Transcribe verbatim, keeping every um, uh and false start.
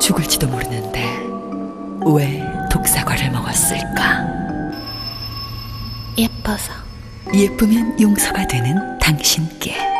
죽을지도 모르는데 왜 독사과를 먹었을까? 예뻐서. 예쁘면 용서가 되는 당신께.